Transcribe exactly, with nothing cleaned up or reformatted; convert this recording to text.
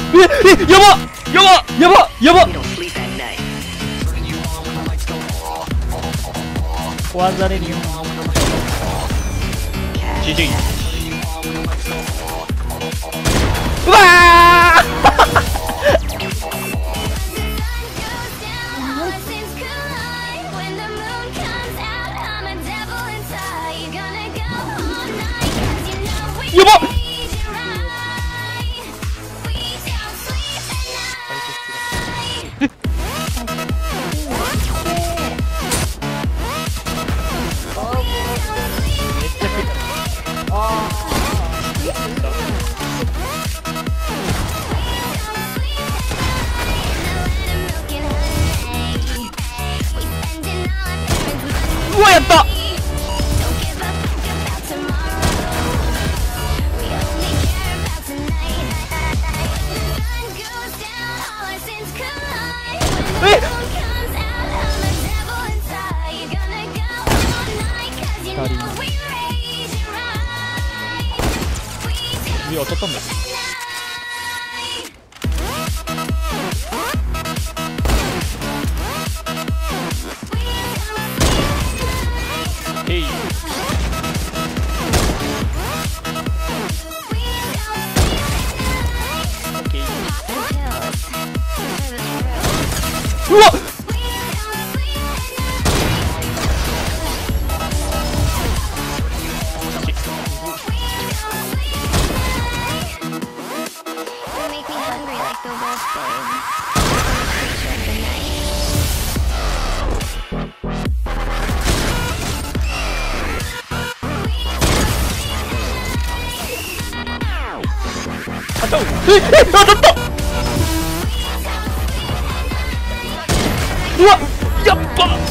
ええ、やばやばやばやば壊されるよ。ジジイ。うわーやばっうわやったえっ上当たったんだ。えいうわっええ当たった。うわやっば